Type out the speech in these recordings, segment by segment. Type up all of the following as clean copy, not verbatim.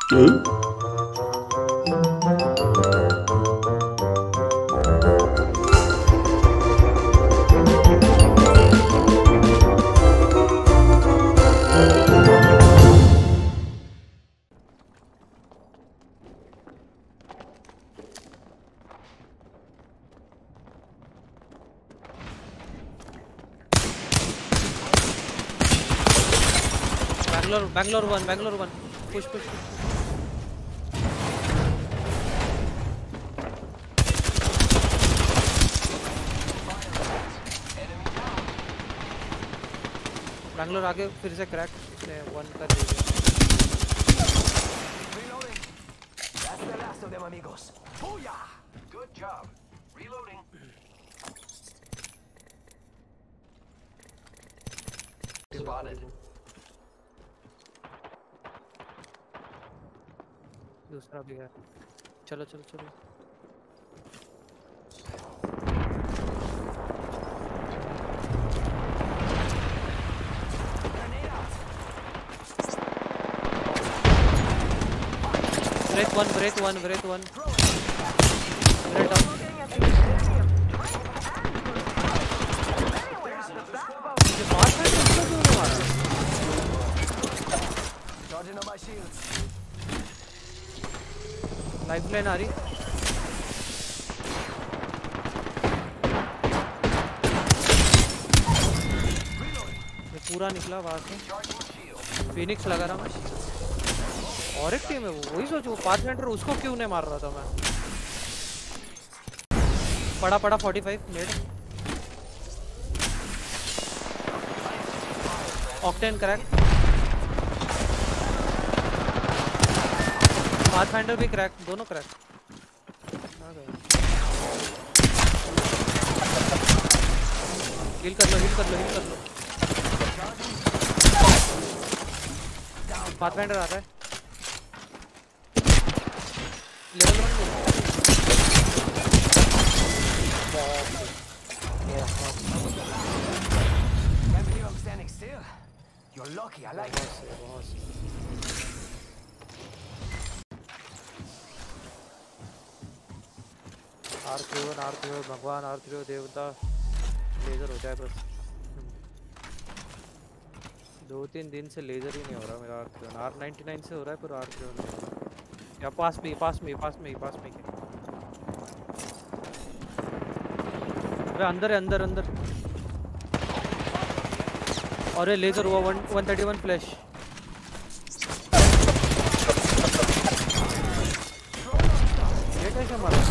Bangalore one. Push. Bangalore आगे फिर से क्रैक ने वन कर दिया. That's the last of them, amigos. Booyah! Good job. Reloading. Spotted. दूसरा भी है. चलो. Break one. Break down. Charging on my shields. Lifeline आ रही. ये पूरा निकला वहां से. फिनिक्स लगा रहा मैं. और एक टीम है वो. वही सोचो पाथफाइंडर उसको क्यों नहीं मार रहा था मैं. पड़ा 45 नेट. Octane crack. पाथफाइंडर भी क्रैक. दोनों क्रैक. हील कर लो. पाथफाइंडर आ रहा है. Level 1 Can't believe I'm standing still. You're lucky. I like it. R3 भगवान. R3 देवता. लेजर हो जाए बस. 2-3 दिन से लेजर ही नहीं हो रहा मेरा. R99 से हो रहा है पर R3 या पास में अंदर. और ये लेजर हुआ 131 फ्लैश. ये कैसे मारा.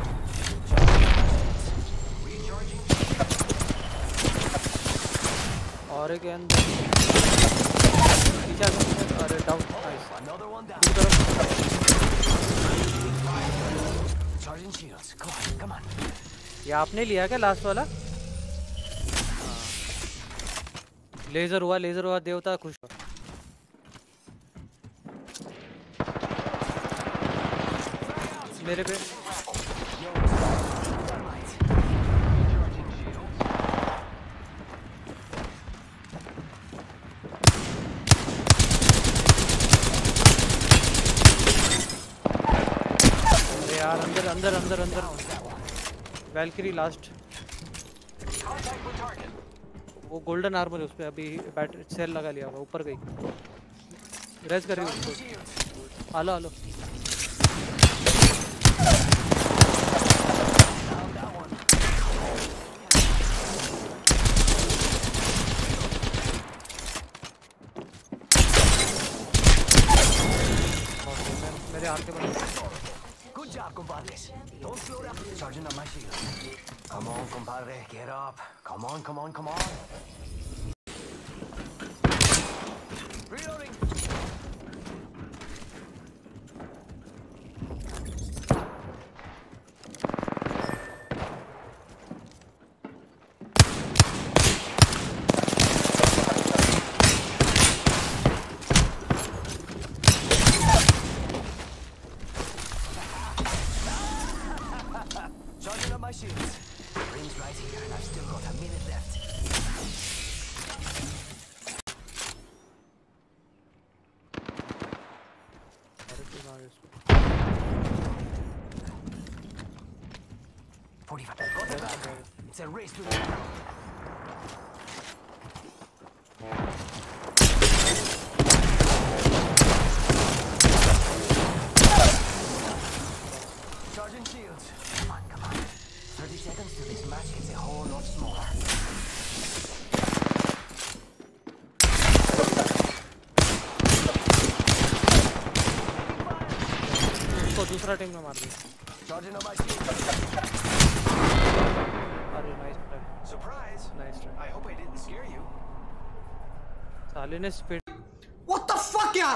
और एक अंदर. अरे डाउन. ये आपने लिया क्या लास्ट वाला. लेजर हुआ देवता खुश हो. मेरे पे यार. अंदर वैल्किरी लास्ट. वो गोल्डन आर्मर है उस पे. अभी बैटरी सेल लगा लिया हुआ. ऊपर गई. रेज कर रही हूँ उसको. आलो. मेरे आर के बंदे. Good job, compadres. Don't slow down. Charging on my shield. Come on, compadre. Get up. Come on. Reloading. Charging up my shields. Ring's right here, and I've still got a minute left. Nice. 45. Got the back. It's a race to the end. Charging shields. Come on. 30 seconds till this match gets a whole lot smaller. उसको दूसरा team ने मार दिया. Charging on my shield. अरे nice try. Surprise. Nice try. I hope I didn't scare you. साले ने speed. What the fuck यार?